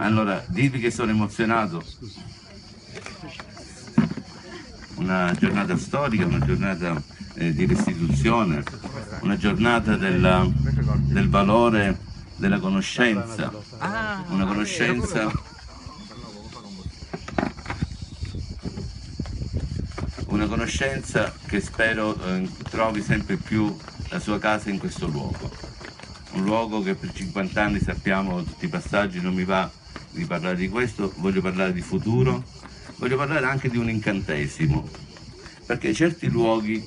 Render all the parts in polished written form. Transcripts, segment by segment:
Allora, dirvi che sono emozionato. Una giornata storica, una giornata di restituzione, una giornata del valore della conoscenza, una conoscenza che spero trovi sempre più la sua casa in questo luogo. Un luogo che per 50 anni sappiamo tutti i passaggi, non mi va di parlare di questo, voglio parlare di futuro, voglio parlare anche di un incantesimo, perché certi luoghi,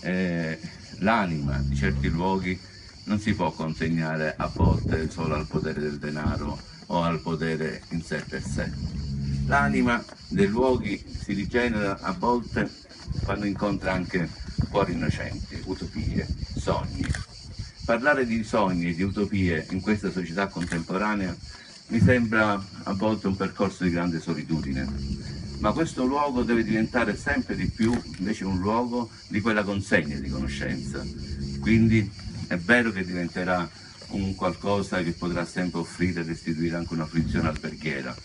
l'anima di certi luoghi non si può consegnare a volte solo al potere del denaro o al potere in sé per sé. L'anima dei luoghi si rigenera a volte quando incontra anche cuori innocenti, utopie, sogni. Parlare di sogni e di utopie in questa società contemporanea mi sembra a volte un percorso di grande solitudine, ma questo luogo deve diventare sempre di più invece un luogo di quella consegna di conoscenza. Quindi è vero che diventerà un qualcosa che potrà sempre offrire e restituire anche una fruizione alberghiera,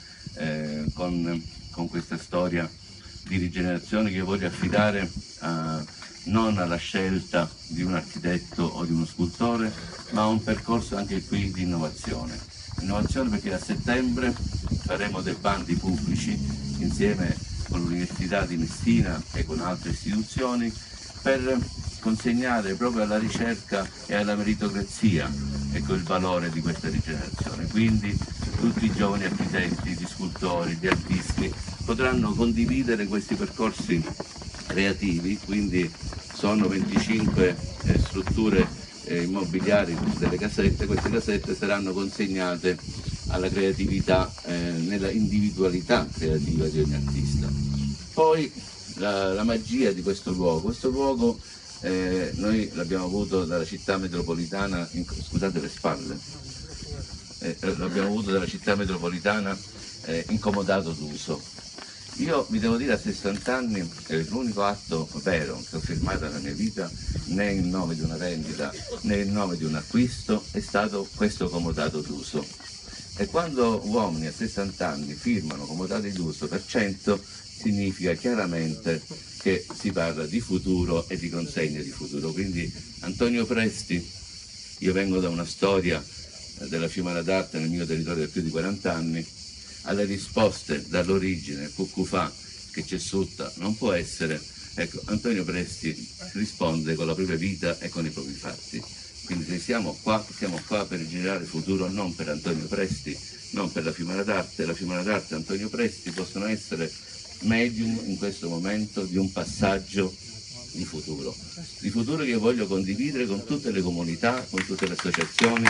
con questa storia di rigenerazione che voglio affidare non alla scelta di un architetto o di uno scultore, ma a un percorso anche qui di innovazione. Innovazione perché a settembre faremo dei bandi pubblici insieme con l'Università di Messina e con altre istituzioni per consegnare proprio alla ricerca e alla meritocrazia, ecco, il valore di questa rigenerazione. Quindi tutti i giovani architetti, gli scultori, gli artisti potranno condividere questi percorsi creativi, quindi sono 25 strutture immobiliari delle casette. Queste casette saranno consegnate alla creatività, nella individualità creativa di ogni artista. Poi la magia di questo luogo noi l'abbiamo avuto dalla città metropolitana, scusate le spalle, l'abbiamo avuto dalla città metropolitana incomodato d'uso. Io vi devo dire, a 60 anni l'unico atto vero che ho firmato nella mia vita, né in nome di una vendita né in nome di un acquisto, è stato questo comodato d'uso. E quando uomini a 60 anni firmano comodati d'uso per 100, significa chiaramente che si parla di futuro e di consegna di futuro. Quindi Antonio Presti, io vengo da una storia della Fiumana d'Arte nel mio territorio da più di 40 anni, alle risposte dall'origine, Cuccufà, che c'è sutta, non può essere, ecco, Antonio Presti risponde con la propria vita e con i propri fatti. Quindi se siamo qua per generare futuro, non per Antonio Presti, non per la Fiumana d'Arte e Antonio Presti possono essere medium in questo momento di un passaggio di futuro che io voglio condividere con tutte le comunità, con tutte le associazioni,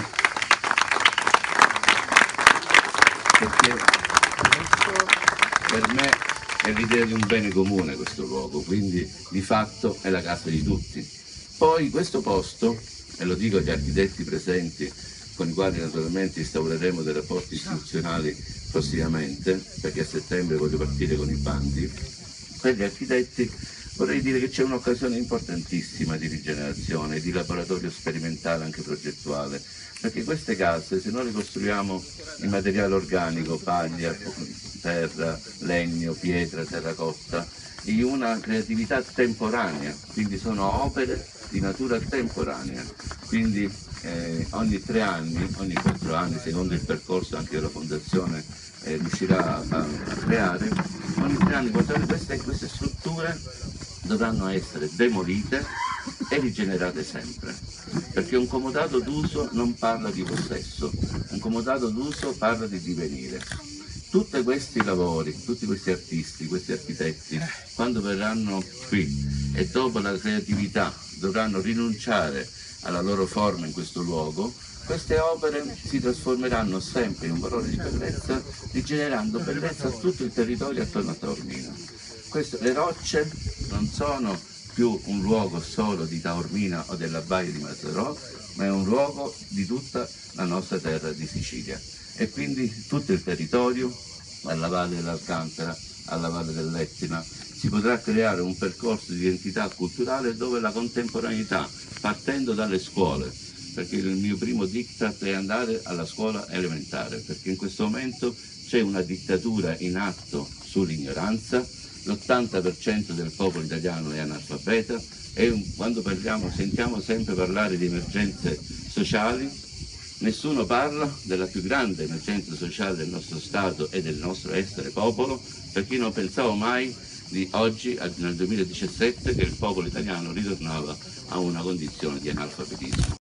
perché per me è l'idea di un bene comune questo luogo, quindi di fatto è la casa di tutti. Poi questo posto, e lo dico agli architetti presenti, con i quali naturalmente instaureremo dei rapporti istituzionali prossimamente, perché a settembre voglio partire con i bandi, per gli architetti vorrei dire che c'è un'occasione importantissima di rigenerazione, di laboratorio sperimentale anche progettuale, perché queste case, se noi le costruiamo in materiale organico, paglia, terra, legno, pietra, terracotta, in una creatività temporanea, quindi sono opere di natura temporanea, quindi ogni 3 anni, ogni 4 anni, secondo il percorso anche della Fondazione riuscirà a creare, ogni 3 anni, 4 anni queste strutture dovranno essere demolite e rigenerate sempre, perché un comodato d'uso non parla di possesso, un comodato d'uso parla di divenire. Tutti questi lavori, tutti questi artisti, questi architetti, quando verranno qui e dopo la creatività dovranno rinunciare alla loro forma in questo luogo, queste opere si trasformeranno sempre in un valore di bellezza, rigenerando bellezza a tutto il territorio attorno a Taormina. Le rocce non sono più un luogo solo di Taormina o della Baia di Mazzarò, ma è un luogo di tutta la nostra terra di Sicilia. E quindi tutto il territorio, dalla Valle dell'Alcantara alla Valle dell'Etna, si potrà creare un percorso di identità culturale dove la contemporaneità, partendo dalle scuole, perché il mio primo diktat è andare alla scuola elementare, perché in questo momento c'è una dittatura in atto sull'ignoranza, l'80% del popolo italiano è analfabeta e quando sentiamo sempre parlare di emergenze sociali, nessuno parla della più grande emergenza sociale del nostro Stato e del nostro essere popolo, perché io non pensavo mai di oggi, nel 2017, che il popolo italiano ritornava a una condizione di analfabetismo.